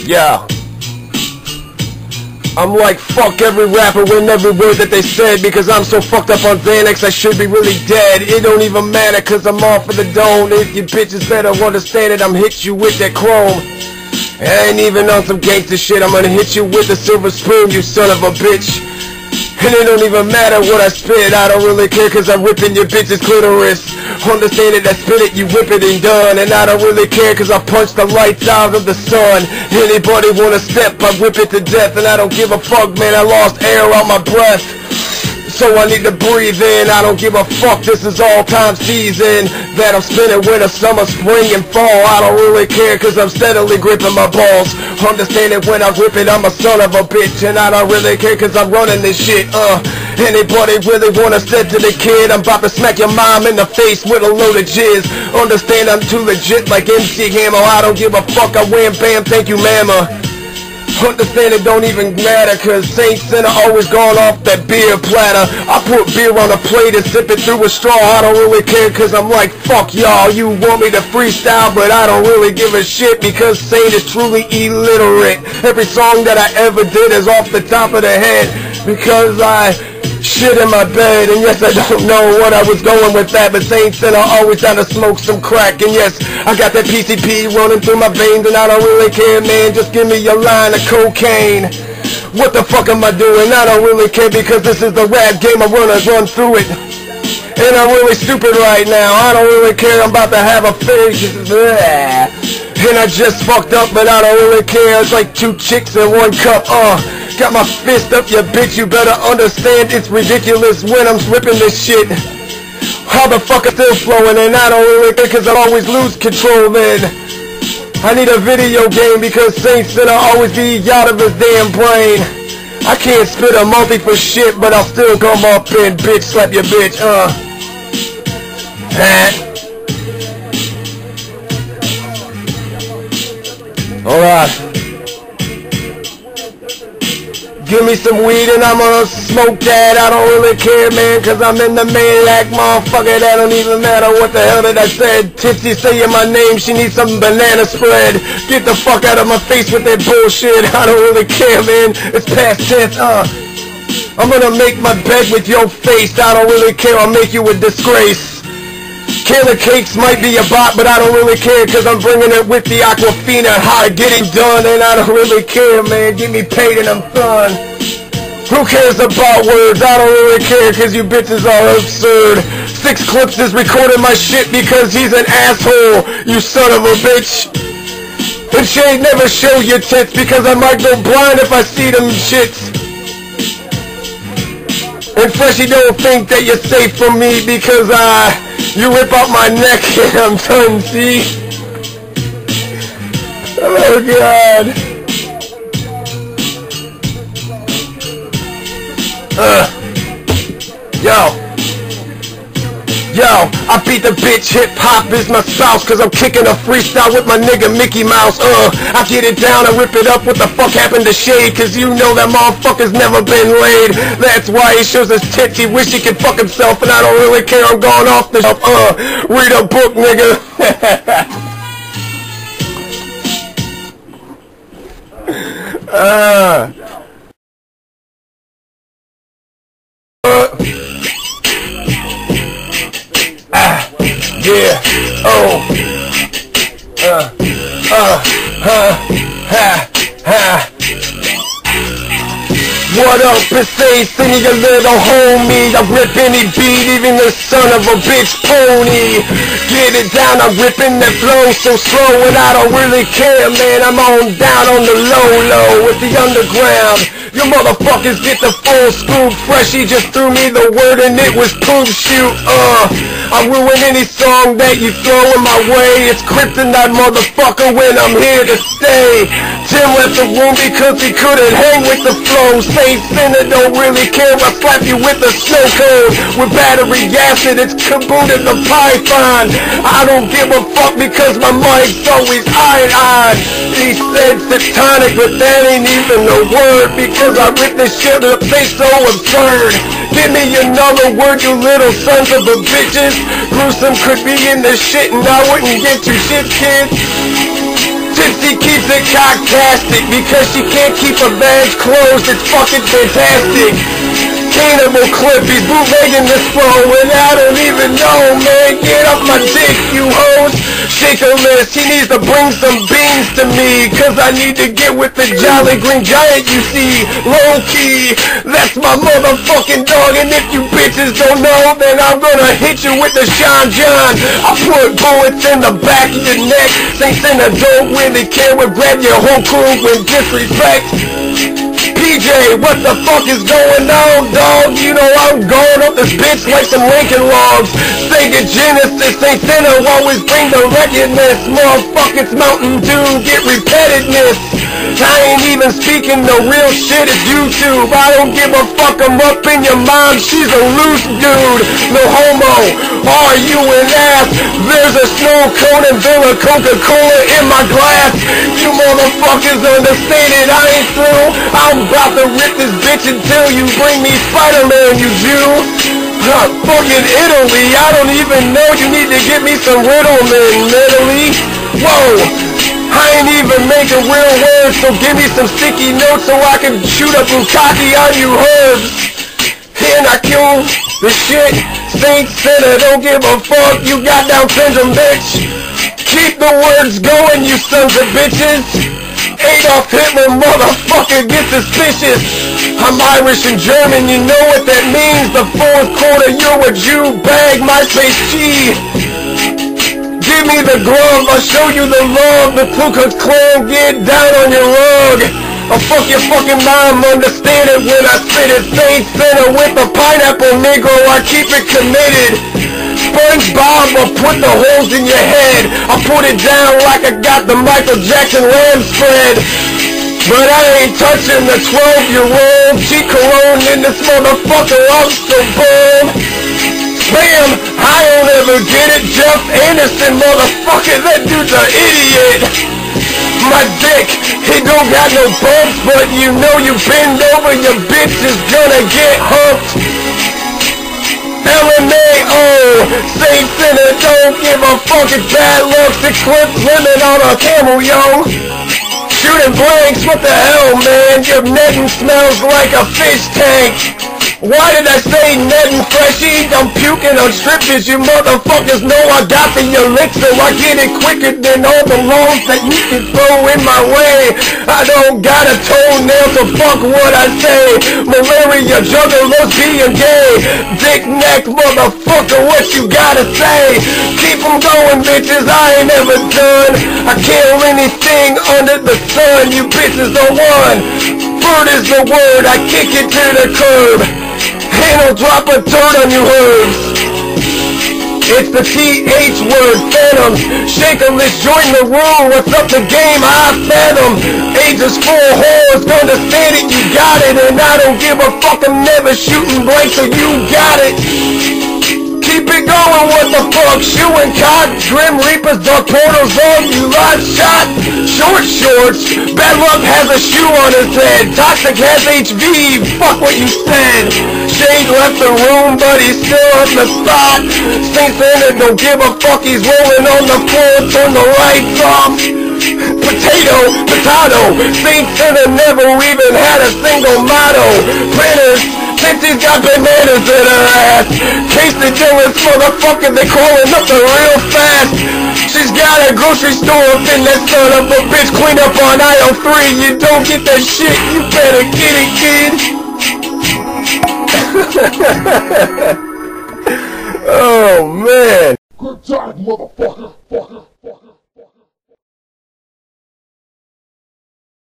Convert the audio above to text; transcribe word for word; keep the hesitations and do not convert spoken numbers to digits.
Yeah. I'm like, fuck every rapper with every word that they said, because I'm so fucked up on Xanax I should be really dead. It don't even matter cause I'm off of the dome. If you bitches better understand it, I'm hit you with that chrome. I ain't even on some gangster shit, I'm gonna hit you with a silver spoon, you son of a bitch. And it don't even matter what I spit, I don't really care cause I'm ripping your bitch's clitoris. Understand it, I spit it, you whip it and done. And I don't really care cause I punch the lights out of the sun. Anybody wanna step, I whip it to death. And I don't give a fuck, man, I lost air out my breath, so I need to breathe in. I don't give a fuck, this is all time season that I'm spinning winter, summer, spring, and fall. I don't really care cause I'm steadily gripping my balls. Understand it when I rip it, I'm a son of a bitch. And I don't really care cause I'm running this shit. Uh, anybody really wanna step to the kid? I'm about to smack your mom in the face with a load of jizz. Understand I'm too legit like M C Hammer. I don't give a fuck, I wham bam, thank you mama. Understand it don't even matter cause Saint Sinna always gone off that beer platter. I put beer on a plate and sip it through a straw. I don't really care cause I'm like, fuck y'all, you want me to freestyle, but I don't really give a shit because Saint is truly illiterate. Every song that I ever did is off the top of the head because I shit in my bed. And yes, I don't know what I was going with that, but Saint Sinna always down to smoke some crack. And yes, I got that P C P running through my veins, and I don't really care, man, just give me a line of cocaine. What the fuck am I doing? I don't really care because this is the rap game, I wanna run through it. And I'm really stupid right now, I don't really care, I'm about to have a face. And I just fucked up, but I don't really care, it's like two chicks in one cup, uh got my fist up, you bitch, you better understand it's ridiculous when I'm ripping this shit. How the fuck is still flowing, and I don't really care cause I always lose control then. I need a video game because Saint Sinna always be out of his damn brain. I can't spit a multi for shit, but I'll still come up and bitch slap your bitch, uh. Alright. Give me some weed and I'm gonna smoke that. I don't really care, man, cause I'm in the maniac, motherfucker. That don't even matter what the hell did I said. Tipsy saying my name, she needs some banana spread. Get the fuck out of my face with that bullshit. I don't really care, man, it's past tense, uh I'm gonna make my bed with your face. I don't really care, I'll make you a disgrace. Killer Cakes might be a bot, but I don't really care cause I'm bringing it with the Aquafina. How to get it done, and I don't really care, man. Get me paid and I'm done. Who cares about words? I don't really care cause you bitches are absurd. Six Clips is recording my shit because he's an asshole, you son of a bitch. And she ain't never show your tits because I might go blind if I see them shits. And Freshy, don't think that you're safe from me because I... Uh, you rip out my neck and I'm done, see? Oh god. Uh. Yo. Yo, I beat the bitch, hip-hop is my spouse, cause I'm kicking a freestyle with my nigga Mickey Mouse, uh, I get it down, I rip it up, what the fuck happened to Shade, cause you know that motherfucker's never been laid, that's why he shows his tits, he wish he could fuck himself, and I don't really care, I'm going off the shelf, uh, read a book, nigga. uh. Yeah, oh, uh, uh, uh, ha, ha. What up, it's Saint Sinna, your little homie. I rip any beat, even the son of a bitch pony. Get it down, I'm ripping that flow so slow, and I don't really care, man. I'm on down on the low, low with the underground. You motherfuckers get the full scoop. Freshy just threw me the word and it was poop shoot. Uh, I ruin any song that you throw in my way. It's kryptonite, motherfucker, when I'm here to stay. Tim left the room because he couldn't hang with the flow. Saint Sinna don't really care, I slap you with a snow cone. With battery acid, it's kaboom in the python. I don't give a fuck because my mic's always iron. He said satanic, but that ain't even a word because I rip this shit up, they so absurd. Give me another word, you little sons of a bitches. Gruesome could be in this shit and I wouldn't get you shit, kids. Tipsy keeps it cocktastic because she can't keep her badge closed. It's fucking fantastic. Cannibal Clippy, bootlegging this flow, and I don't even know, man. Get up my dick, you hoes. Shake a list, he needs to bring some beans to me, cause I need to get with the Jolly Green Giant, you see. Low key, that's my motherfucking dog, and if you bitches don't know, then I'm gonna hit you with the Sean John. I put bullets in the back of your neck. Saints in a don't really care, we'll grab your whole crew with disrespect. P J, what the fuck is going on, dog? You know I'm going up this bitch like some Lincoln logs. Sega Genesis, Saint Sinna always bring the recordness. Motherfuckers Mountain Dew get repetitiveness. I ain't even speaking the real shit, it's YouTube. I don't give a fuck, I'm up in your mom, she's a loose dude. No homo, are you an ass? There's a snow cone and Villa Coca-Cola in my glass. You motherfuckers understand it, I ain't through. I'm about to rip this bitch until you bring me Spider-Man, you Jew. Huh, fucking Italy, I don't even know, you need to give me some Ritalin, Italy. Whoa. I ain't even making real words, so give me some sticky notes so I can shoot a bukkake on you herbs. And I kill the shit. Saint Sinna, don't give a fuck, you got down syndrome, bitch. Keep the words going, you sons of bitches. Adolf Hitler, motherfucker, get suspicious. I'm Irish and German, you know what that means. The fourth quarter, you're a Jew, bag my face G. Give me the glove, I'll show you the love. The Ku Klux Klan, get down on your rug. I'll fuck your fucking mom, understand it when I spit it. Saint Sinna with the pineapple, negro, I keep it committed. SpongeBob, I'll put the holes in your head. I'll put it down like I got the Michael Jackson lamb spread. But I ain't touching the twelve-year-old. G Cologne in this motherfucker, I'm so bold. Bam! I don't ever get it, Jeff Anderson, motherfucker, that dude's an idiot. My dick, he don't got no bumps, but you know you bend over, your bitch is gonna get humped. L M A O, Saint Sinna, don't give a fuck, it's bad luck, six clip limit on a camel, yo. Shooting blanks, what the hell, man, your netting smells like a fish tank. Why did I say Ned and Freshy? I'm puking on strippers, you motherfuckers know I got the elixir. I get it quicker than all the loans that you can throw in my way. I don't got a toenail, so fuck what I say. Malaria, juggalos, being gay. Dick neck, motherfucker, what you gotta say? Keep them going, bitches, I ain't never done. I kill anything under the sun, you bitches are one. Bird is the word, I kick it to the curb. And I'll drop a turd on you herbs. It's the T H word, phantoms. Shakeless, join the room. What's up the game? I fathom. Ages four whores, understand it, you got it. And I don't give a fuck, I'm never shooting blank, so you got it. Keep it going, what the fuck? Shooting cock, Grim Reapers, Dark Portals on you, live shot. Short shorts, Bad Luck has a shoe on his head. Toxic has H V, fuck what you said. Shade left the room, but he's still on the spot. Saint Sinna don't give a fuck, he's rolling on the floor, turn the lights off. Potato, potato, Saint Sinna never even had a single motto. Printers, since he's got bananas in her ass. Case the jealous motherfucker, they crawling up the real fast. She's got a grocery store up in that son of a bitch, clean up on aisle three. You don't get that shit, you better get it, kid. Oh man. Good job, motherfucker, fucker.